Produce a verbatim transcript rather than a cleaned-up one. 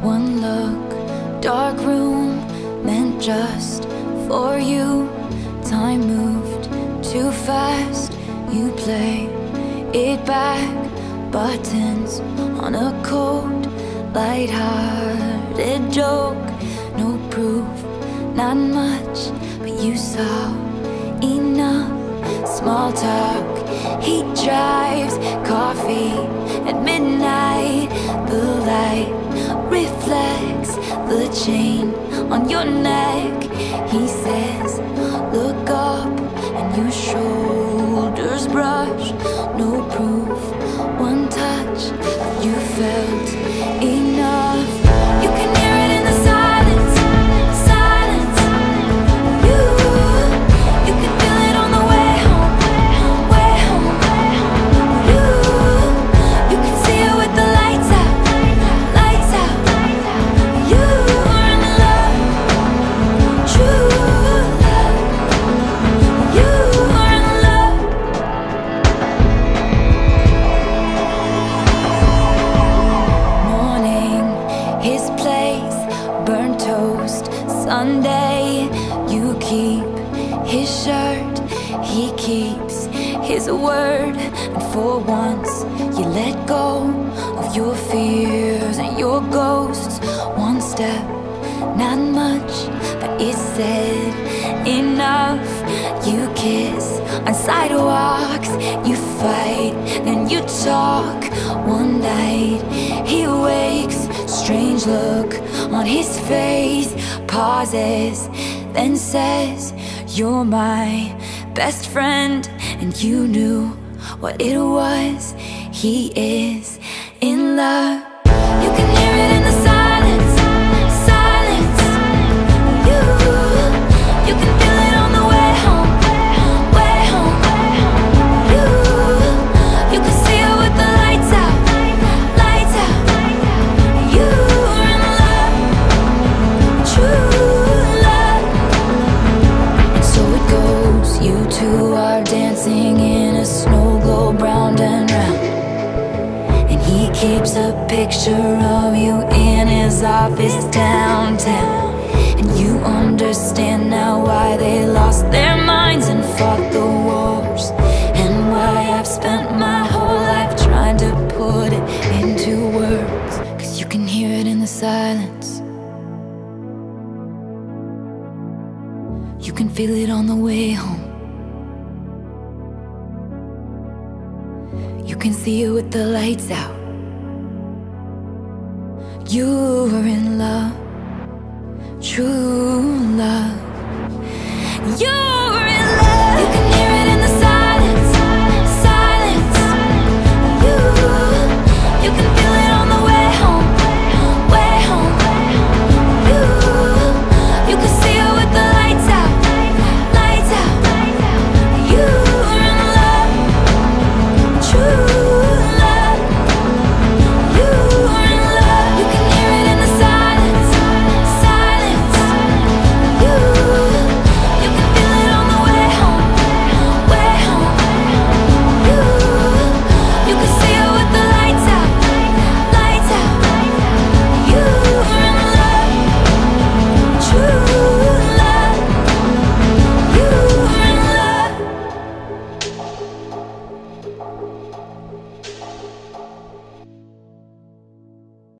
One look, dark room, meant just for you. Time moved too fast, you play it back. Buttons on a cold, light-hearted joke. No proof, not much, but you saw enough. Small talk, he drives, coffee at midnight. The light reflects the chain on your neck. He says, look up, and your shoulders brush. No proof, one touch, you felt enough. You can hear it in the silence, silence. You, you can feel it on the way home, way home. You, you can see it with the lights out, lights out. You are in love, true love. You are in love. Morning, his place, burnt toast, Sunday. You keep his shirt, he keeps his word. And for once, you let go of your fears and your ghosts. One step, not much, but it said enough. You kiss on sidewalks, you fight, then you talk. One night, he wakes, strange look on his face. Pauses, then says, you're my best friend. And you knew what it was, he is in love. You can hear it in the silence, silence. You, you can feel it on the way home, way home. You, you can see it with the lights out, lights out. You are in love, true love. And so it goes, you two are dancing in a snow globe round and round. And he keeps a picture of you in his office downtown. And you understand now why they lost their minds and fought the wars, and why I've spent my whole life trying to put it into words. Cause you can hear it in the silence, you can feel it on the way home. You can see it with the lights out. You're in love, true love. You're